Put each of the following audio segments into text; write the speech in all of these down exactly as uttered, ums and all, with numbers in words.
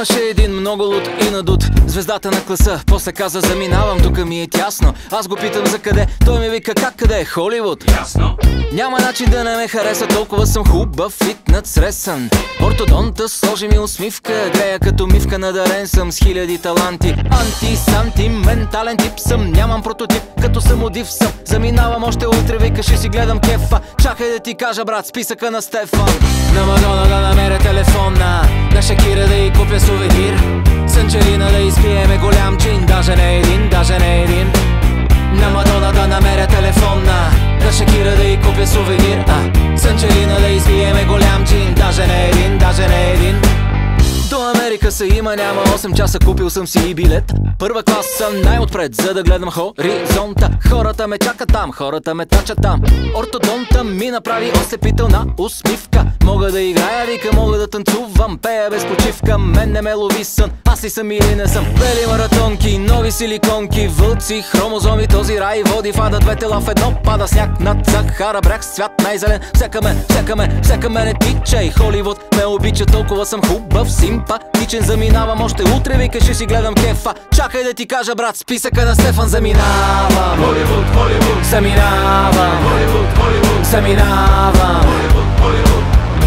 Имаше един много луд и надут, звездата на класа. После каза заминавам, тук ми е тясно. Аз го питам за къде, той ми вика как къде е Холивуд. Ясно. Няма начин да не ме хареса, толкова съм хубав и надсресан. Ортодонта сложи ми усмивка, грея като мивка, надарен съм с хиляди таланти. Анти-сантиментален тип съм, нямам прототип, като самодив съм. Заминавам още утре, вика ще си гледам кефа. Чакай да ти кажа брат, списъка на Стефан. На Мадона да намеря телефона, на Шакира да й купя сувенир, с Анджелина да изпиеме голям чин, даже не един, даже не един. На Мадона да намеря телефона, на Шакира да й купя сувенир, а с Анджелина да изпиеме голям чин, даже не един, даже не един. До Америка се има, няма осем часа, купил съм си и билет. Първа класа най-отпред, за да гледам хоризонта. Хората ме чакат там, хората ме тачат там. Ортодонта ми направи ослепителна усмивка. Мога да играя, вика, мога да танцувам, пея без почивка, мен не ме лови сън. Аз ли съм или не съм? Бели маратонки, нови силиконки, вълци, хромозоми, този рай води в ада, две тела в едно, пада сняг над Сахара, бряг с цвят най-зелен. Всяка ме, всяка ме, всяка ме не тича и Холивуд ме обича, толкова съм хубав, симпатичен. Заминавам още утре, вика ще си гледам кефа. Чакай да ти кажа брат, списъка на Стефан. Заминавам Холивуд, Холивуд. Заминавам Холивуд, Холивуд. Заминавам Холивуд, Холивуд.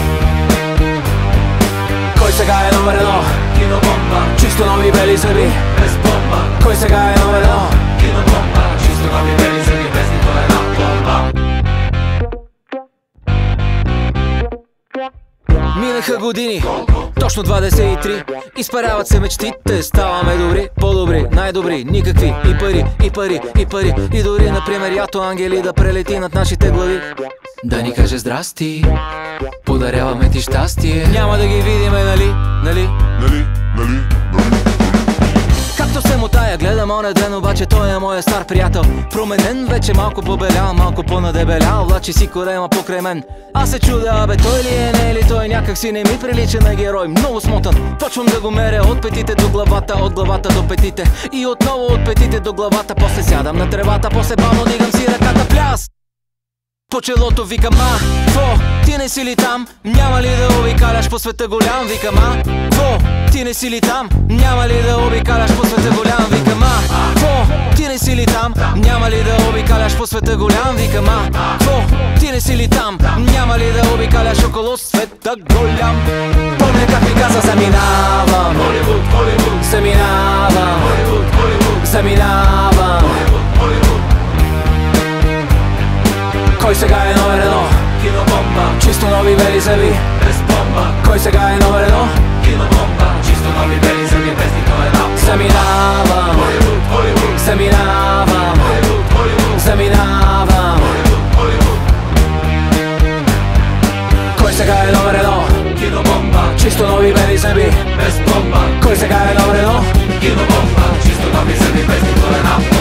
Кой сега е номер едно? Кинобомба. Чисто нови бели зъби, Без бомба. кой сега е номер едно? Кинобомба. Чисто нови бели зъби, без нито една бомба. Минаха години, точно двадесет и три. Изпаряват се мечтите, ставаме добри, по-добри, най-добри. Никакви и пари, и пари, и пари. И дори, например, ято ангели да прелети над нашите глави, да ни каже здрасти, подаряваме ти щастие. Няма да ги видиме, нали, нали? Нали, нали, нали. Както се мотая, гледам оня ден, обаче той е моя стар приятел. Променен, вече малко побелял, малко по-надебелял, влачи си корема покрай мен. Аз се чудя, абе той ли е, не е ли той, някак си не ми прилича на герой. Много смотан, почвам да го меря от петите до главата, от главата до петите. И отново от петите до главата, после сядам на тревата, после бавно дигам си ръката, пляс! По челото викам, а, кво, ти не си ли там? Няма ли да обикаляш по света голям? Викам, а, кво, ти не си ли там? Няма ли да обикаляш по света голям? Викам, а, кво, ти не си ли там? Няма ли да обикаляш по света голям? Викам, а, кво, ти не си ли там? Няма ли да обикаляш около света голям? Помня как ми каза, заминавам Холивуд, Холивуд. Заминавам Холивуд, Холивуд. Заминавам Холивуд, Холивуд. Кой сега е номер едно? Кинобомба. Чисто нови бели зъби, Без бомба. кой сега е номер едно? Кинобомба. Чисто нови бели зъби, без нито една бомба. Заминавам Холивуд, Холивуд. Заминавам Холивуд, Холивуд. Заминавам Холивуд, Холивуд. Кой сега е номер едно? Кинобомба. Чисто нови бели зъби, Без бомба. кой сега е номер едно? Кинобомба. Чисто нови зъби, без нито една бомба.